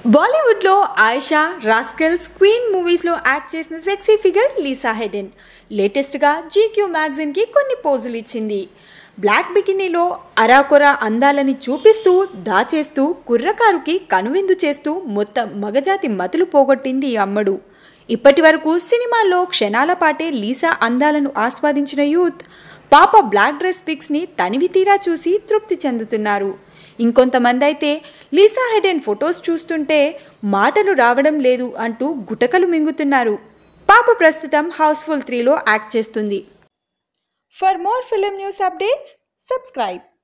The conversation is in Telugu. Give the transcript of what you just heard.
బాలీవుడ్లో ఆయిషా, రాస్కెల్స్, క్వీన్ మూవీస్లో యాక్ట్ చేసిన సెక్సీ ఫిగర్ లీసా హెడెన్ లేటెస్ట్గా జీక్యూ మ్యాగజైన్కి కొన్ని పోజులు ఇచ్చింది. బ్లాక్ బికినీలో అరాకొరా అందాలని చూపిస్తూ దాచేస్తూ కుర్రకారుకి కనువిందు చేస్తూ మొత్తం మగజాతి మతులు పోగొట్టింది ఈ అమ్మడు. ఇప్పటి వరకు సినిమాల్లో క్షణాల పాటే లీసా అందాలను ఆస్వాదించిన యూత్ పాప బ్లాక్ డ్రెస్ పిక్స్ని తనివి తీరా చూసి తృప్తి చెందుతున్నారు. ఇంకొంతమంది అయితే లీసా హెడెన్ ఫొటోస్ చూస్తుంటే మాటలు రావడం లేదు అంటూ గుటకలు మింగుతున్నారు. పాప ప్రస్తుతం హౌస్ఫుల్ 3లో యాక్ట్ చేస్తుంది. For more film news updates, subscribe.